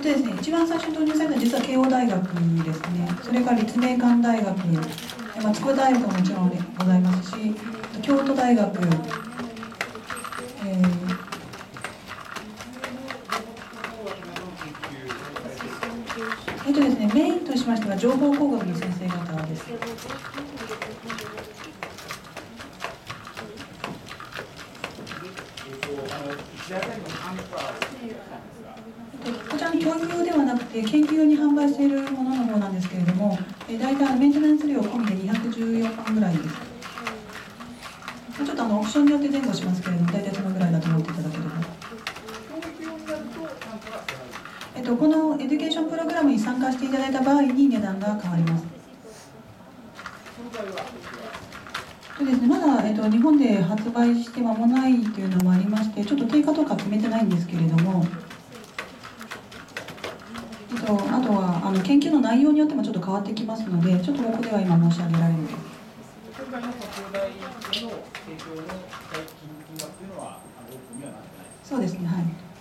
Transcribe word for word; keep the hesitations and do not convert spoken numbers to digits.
とですね、一番最初に導入されたのは実は慶応大学ですね。それから立命館大学、まあ、筑波大学ももちろんございますし、京都大学、えーえっとですね、メインとしましては情報工学の先生方です。こちらの教育用ではなくて研究用に販売しているものの方なんですけれども、え大体メンテナンス料込みでにひゃくじゅうよんまんぐらいです。ちょっとあのオプションによって前後しますけれども、大体そのぐらいだと思っていただければ。えっと、このエデュケーションプログラムに参加していただいた場合に値段が変わります。そうですね、まだ、えっと、日本で発売して間もないというのもありまして、ちょっと定価とか決めてないんですけれども、えっと、あとはあの研究の内容によってもちょっと変わってきますので、ちょっとここでは今申し上げられる。 今回の拡大での提供の金額というのは大きくにはなってない。 そうですね、はい。